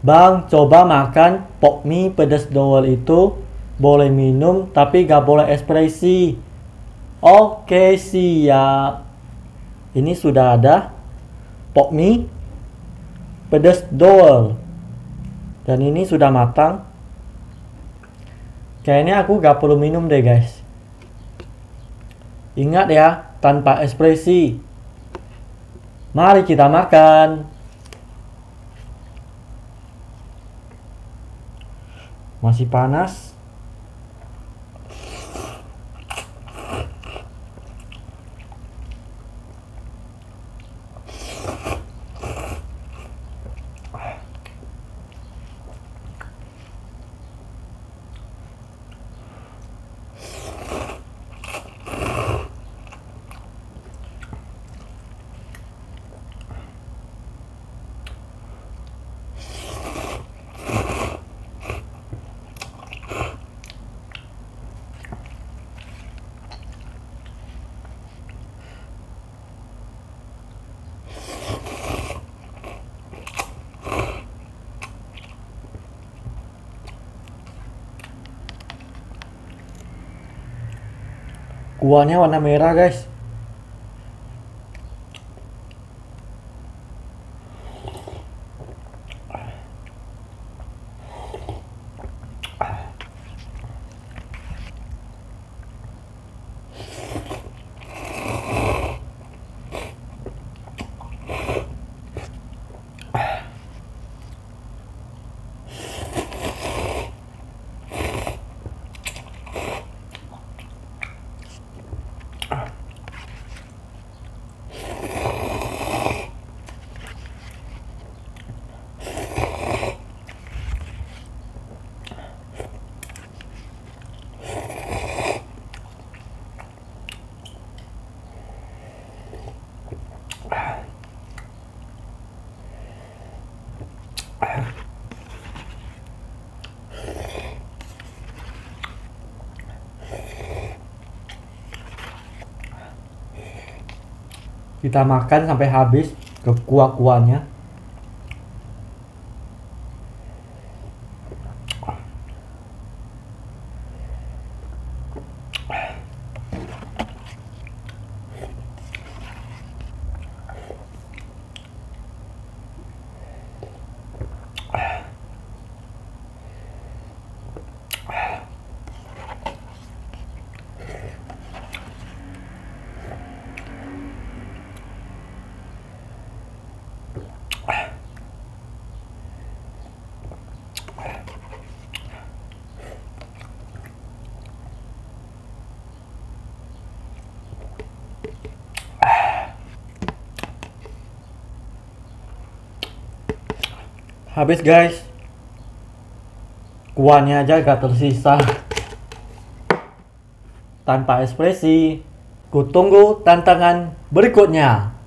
Bang, coba makan pok mie pedas doel itu. Boleh minum, tapi gak boleh ekspresi. Oke, siap. Ini sudah ada pok mie pedas doel. Dan ini sudah matang. Kayaknya aku gak perlu minum deh, guys. Ingat ya, tanpa ekspresi. Mari kita makan. Masih panas. Kuahnya warna merah, guys. Kita makan sampai habis ke kuah-kuahnya. Habis, guys. Kuahnya aja gak tersisa. Tanpa ekspresi. Ku tunggu tantangan berikutnya.